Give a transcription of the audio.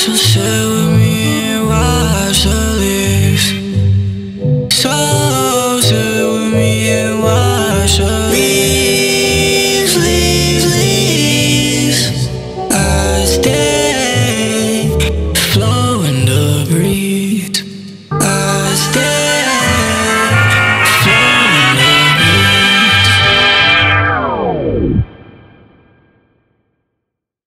So sit with me and watch the leaves. So sit with me and watch the leaves, leaves, leaves. As they flow in the breeze. As they